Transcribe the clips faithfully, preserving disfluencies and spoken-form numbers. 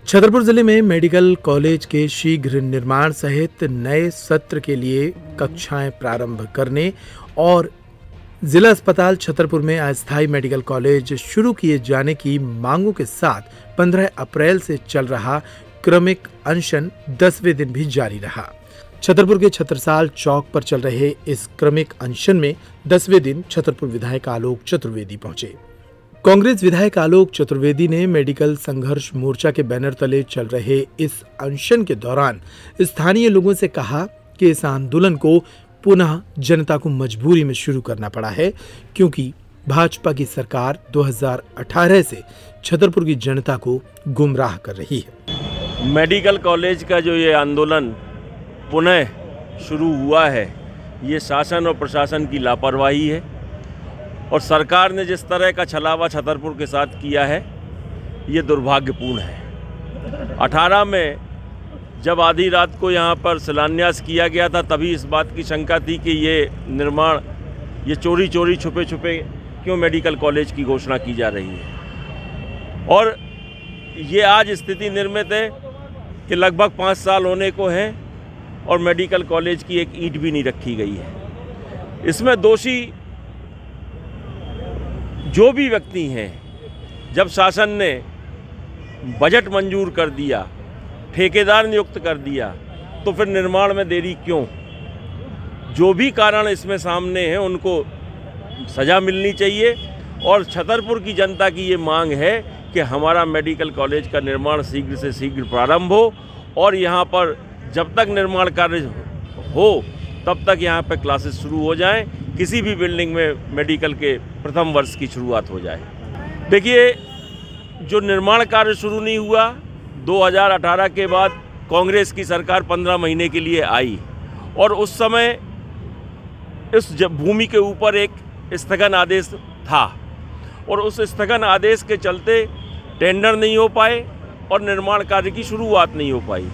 छतरपुर जिले में medical college के शीघ्र निर्माण सहित नए सत्र के लिए कक्षाएं प्रारंभ करने और जिला अस्पताल छतरपुर में अस्थायी मेडिकल कॉलेज शुरू किए जाने की मांगों के साथ पंद्रह अप्रैल से चल रहा क्रमिक अनशन दसवें दिन भी जारी रहा। छतरपुर के छत्रसाल चौक पर चल रहे इस क्रमिक अनशन में दसवें दिन छतरपुर विधायक आलोक चतुर्वेदी पहुंचे। कांग्रेस विधायक आलोक चतुर्वेदी ने मेडिकल संघर्ष मोर्चा के बैनर तले चल रहे इस अनशन के दौरान स्थानीय लोगों से कहा कि इस आंदोलन को पुनः जनता को मजबूरी में शुरू करना पड़ा है, क्योंकि भाजपा की सरकार दो हज़ार अठारह से छतरपुर की जनता को गुमराह कर रही है। मेडिकल कॉलेज का जो ये आंदोलन पुनः शुरू हुआ है, ये शासन और प्रशासन की लापरवाही है और सरकार ने जिस तरह का छलावा छतरपुर के साथ किया है, ये दुर्भाग्यपूर्ण है। अठारह में जब आधी रात को यहाँ पर शिलान्यास किया गया था, तभी इस बात की शंका थी कि ये निर्माण ये चोरी चोरी छुपे छुपे क्यों मेडिकल कॉलेज की घोषणा की जा रही है। और ये आज स्थिति निर्मित है कि लगभग पाँच साल होने को हैं और मेडिकल कॉलेज की एक ईंट भी नहीं रखी गई है। इसमें दोषी जो भी व्यक्ति हैं, जब शासन ने बजट मंजूर कर दिया, ठेकेदार नियुक्त कर दिया, तो फिर निर्माण में देरी क्यों? जो भी कारण इसमें सामने हैं उनको सज़ा मिलनी चाहिए और छतरपुर की जनता की ये मांग है कि हमारा मेडिकल कॉलेज का निर्माण शीघ्र से शीघ्र प्रारंभ हो और यहाँ पर जब तक निर्माण कार्य हो तब तक यहाँ पर क्लासेस शुरू हो जाएं, किसी भी बिल्डिंग में मेडिकल के प्रथम वर्ष की शुरुआत हो जाए। देखिए, जो निर्माण कार्य शुरू नहीं हुआ, दो हज़ार अठारह के बाद कांग्रेस की सरकार पंद्रह महीने के लिए आई और उस समय इस भूमि के ऊपर एक स्थगन आदेश था और उस स्थगन आदेश के चलते टेंडर नहीं हो पाए और निर्माण कार्य की शुरुआत नहीं हो पाई।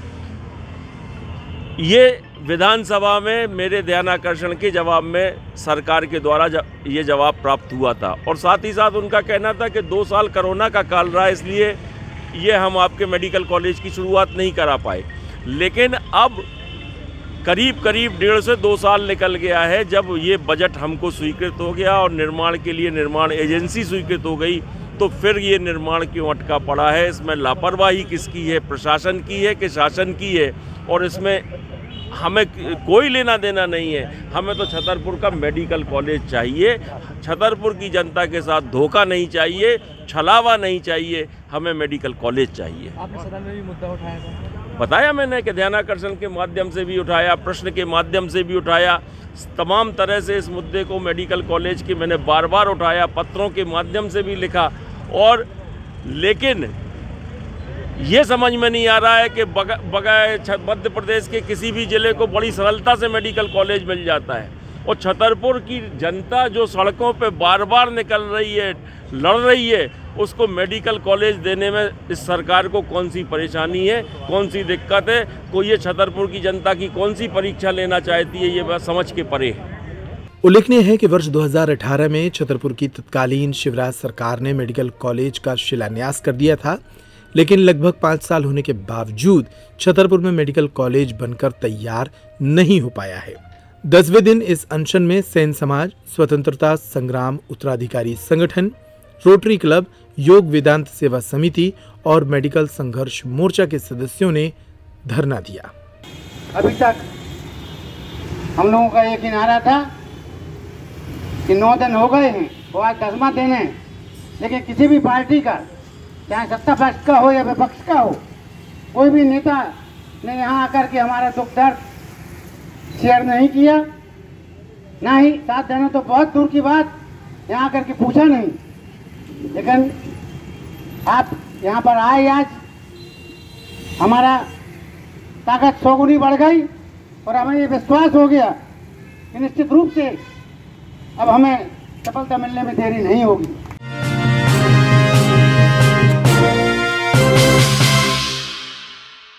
ये विधानसभा में मेरे ध्यानाकर्षण के जवाब में सरकार के द्वारा ये जवाब प्राप्त हुआ था और साथ ही साथ उनका कहना था कि दो साल कोरोना का काल रहा, इसलिए ये हम आपके मेडिकल कॉलेज की शुरुआत नहीं करा पाए। लेकिन अब करीब करीब डेढ़ से दो साल निकल गया है जब ये बजट हमको स्वीकृत हो गया और निर्माण के लिए निर्माण एजेंसी स्वीकृत हो गई, तो फिर ये निर्माण क्यों अटका पड़ा है? इसमें लापरवाही किसकी है? प्रशासन की है कि शासन की है? और इसमें हमें कोई लेना देना नहीं है। हमें तो छतरपुर का मेडिकल कॉलेज चाहिए, छतरपुर की जनता के साथ धोखा नहीं चाहिए, छलावा नहीं चाहिए, हमें मेडिकल कॉलेज चाहिए। आपने सदन में भी मुद्दा उठाया था? बताया मैंने कि ध्यानाकर्षण के माध्यम से भी उठाया, प्रश्न के माध्यम से भी उठाया, तमाम तरह से इस मुद्दे को मेडिकल कॉलेज के मैंने बार बार उठाया, पत्रों के माध्यम से भी लिखा। और लेकिन ये समझ में नहीं आ रहा है कि बगैर मध्य प्रदेश के किसी भी ज़िले को बड़ी सरलता से मेडिकल कॉलेज मिल जाता है और छतरपुर की जनता जो सड़कों पे बार बार निकल रही है, लड़ रही है, उसको मेडिकल कॉलेज देने में इस सरकार को कौन सी परेशानी है, कौन सी दिक्कत है? कोई ये छतरपुर की जनता की कौन सी परीक्षा लेना चाहती है, ये बात समझ के परे है। उल्लेखनीय है कि वर्ष दो हज़ार अठारह में छतरपुर की तत्कालीन शिवराज सरकार ने मेडिकल कॉलेज का शिलान्यास कर दिया था, लेकिन लगभग पाँच साल होने के बावजूद छतरपुर में मेडिकल कॉलेज बनकर तैयार नहीं हो पाया है। दसवें दिन इस अनशन में सेन समाज, स्वतंत्रता संग्राम उत्तराधिकारी संगठन, रोटरी क्लब, योग वेदांत सेवा समिति और मेडिकल संघर्ष मोर्चा के सदस्यों ने धरना दिया। अभी तक हम लोगों का एक ही नारा था कि नौ दिन हो गए हैं और आज दसवां दिन है, लेकिन किसी भी पार्टी का, चाहे सत्ता पक्ष का हो या विपक्ष का हो, कोई भी नेता ने यहाँ आकर के हमारा दुख दर्द शेयर नहीं किया, ना ही साथ देना तो बहुत दूर की बात, यहाँ आकर के पूछा नहीं। लेकिन आप यहाँ पर आए, आज हमारा ताकत सौ गुनी बढ़ गई और हमें ये विश्वास हो गया कि निश्चित रूप से अब हमें सफलता मिलने में देरी नहीं होगी।